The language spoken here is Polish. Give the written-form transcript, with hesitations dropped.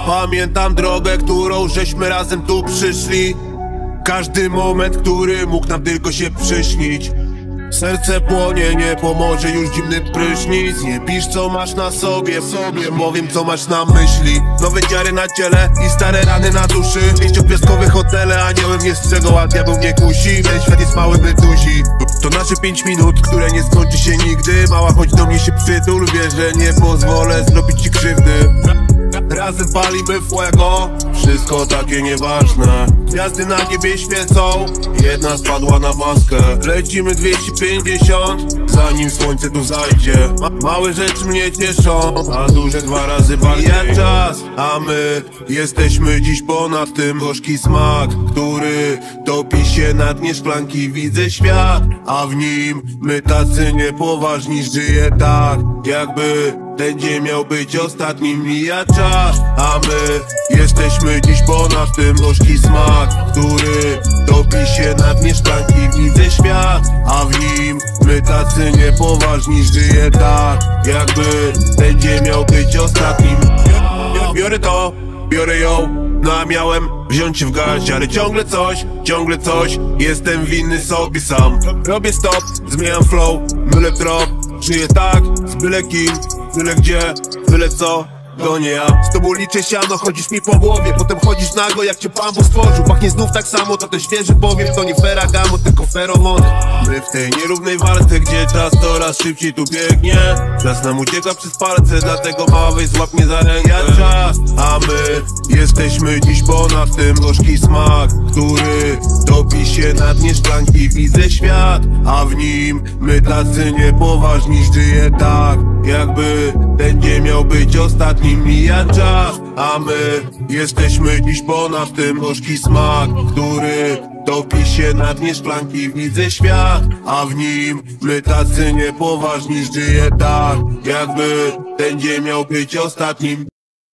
Pamiętam drogę, którą żeśmy razem tu przyszli. Każdy moment, który mógł nam tylko się przyśnić. Serce płonie, nie pomoże już zimny prysznic. Nie pisz co masz na sobie, bo wiem co masz na myśli. Nowe dziary na ciele i stare rany na duszy. Pięściogwiazdkowe hotele, aniołem nie strzegą, a diabeł nie kusi. Ten świat jest mały, my duzi. To nasze 5 minut, które nie skończy się nigdy. Mała, chodź do mnie się przytul, wiesz, że nie pozwolę zrobić ci krzywdy. Razem palimy fuego, wszystko takie nieważne. Gwiazdy na niebie świecą, jedna spadła na maskę. Lecimy 250, zanim słońce tu zajdzie. Małe rzeczy mnie cieszą, a duże 2 razy bardziej. Jak czas, a my jesteśmy dziś ponad tym. Gorzki smak, który topi się na dnie szklanki. Widzę świat, a w nim my tacy niepoważni. Żyję tak, jakby ten dzień miał być ostatnim. Mija czas, a my jesteśmy dziś ponad tym. Gorzki smak, który topi się na dnie szklanki. Widzę świat, a w nim my tacy niepoważni. Żyję tak, jakby ten dzień miał być ostatnim. Biorę to, biorę ją, no a miałem wziąć się w garść, ale ciągle coś, jestem winny sobie sam. Robię stop, zmieniam flow, mylę trop. Żyję tak, z byle kim, byle gdzie, byle co, to nie ja. Z tobą liczę siano, chodzisz mi po głowie, potem chodzisz nago jak cię Pan Bóg stworzył. Pachnie znów tak samo, to ten świeży powiew. To nie ferragamo, tylko feromony. My w tej nierównej walce, gdzie czas coraz szybciej tu biegnie. Czas nam ucieka przez palce, dlatego mały złap mnie za rękę. Czas, a my jesteśmy dziś ponad tym. Gorzki smak, który topi się na dnie szklanki. Widzę świat, a w nim my tacy niepoważni. Żyję tak, jakby ten dzień miał być ostatni. Mija czas, a my jesteśmy dziś ponad tym. Gorzki smak, który topi się na dnie szklanki. Widzę świat, a w nim my tacy niepoważni. Żyję tak, jakby ten dzień miał być ostatnim.